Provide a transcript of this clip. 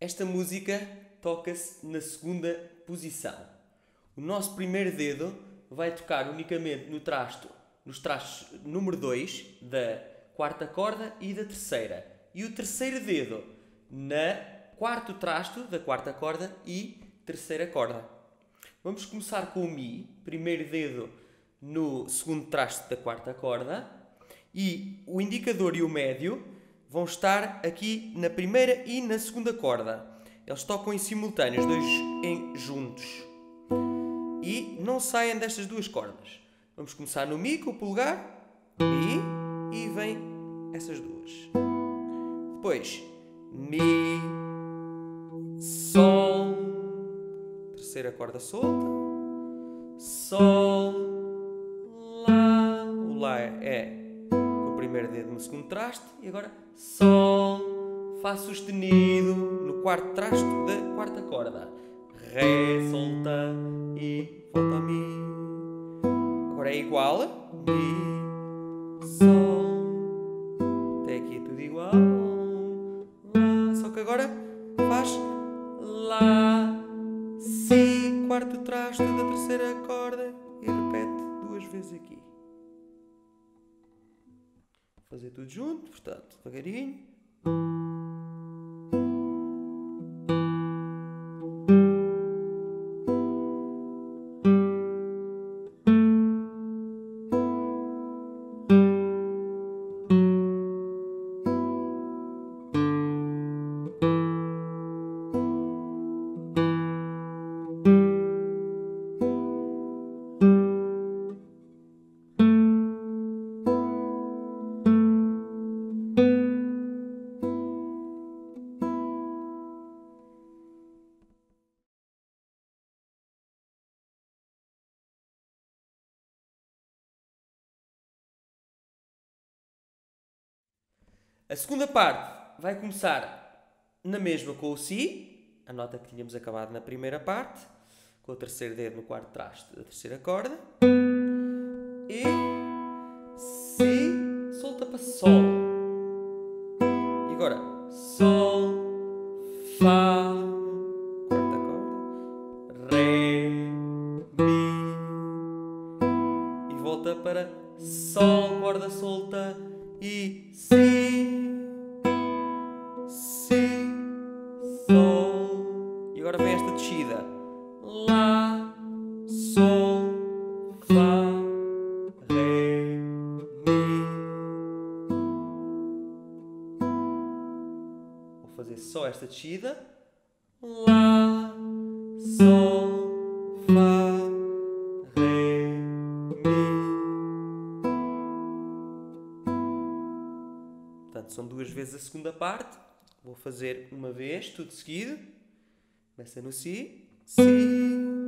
Esta música toca-se na segunda posição. O nosso primeiro dedo vai tocar unicamente nos trastos número 2 da quarta corda e da terceira. E o terceiro dedo na quarto trasto da quarta corda e terceira corda. Vamos começar com o Mi, primeiro dedo no segundo trasto da quarta corda, e o indicador e o médio vão estar aqui na primeira e na segunda corda. Eles tocam em simultâneo, os dois juntos. E não saem destas duas cordas. Vamos começar no Mi com o polegar, Mi, e vem essas duas. Depois, Mi, Sol, terceira corda solta, Sol, Lá. O Lá é com o primeiro dedo no segundo traste, e agora Sol, Fá sustenido no quarto trasto da quarta corda, Ré, solta e volta a Mi. Agora é igual, Mi, Sol, até aqui é tudo igual, Lá, só que agora faz Lá, Si, quarto trasto da terceira corda e repete duas vezes aqui. Vou fazer tudo junto, portanto, devagarinho. A segunda parte vai começar na mesma com o Si, a nota que tínhamos acabado na primeira parte, com o terceiro dedo no quarto traste da terceira corda, e Si, solta para Sol. E agora Sol, Fá, quarta corda, Ré, Mi, e volta para Sol, corda solta, e Si, Si, Sol. E agora vem esta descida. Lá, Sol, Fá, Ré, Mi. Vou fazer só esta descida. Lá, Sol, Fá, Ré, Mi. Portanto, são duas vezes a segunda parte. Vou fazer uma vez, tudo seguido. Começa no Si, Si.